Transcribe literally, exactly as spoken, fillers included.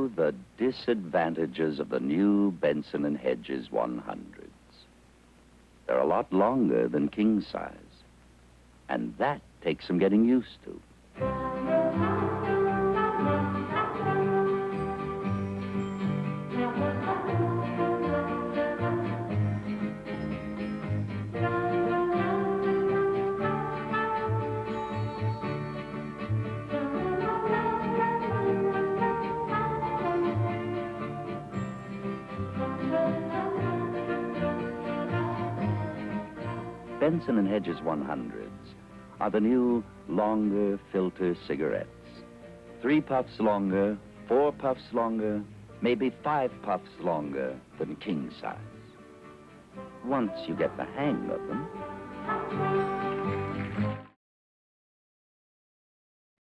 you the disadvantages of the new Benson and Hedges one hundreds. They're a lot longer than king size, and that takes some getting used to. Benson and Hedges one hundreds are the new, longer filter cigarettes. Three puffs longer, four puffs longer, maybe five puffs longer than king size. Once you get the hang of them,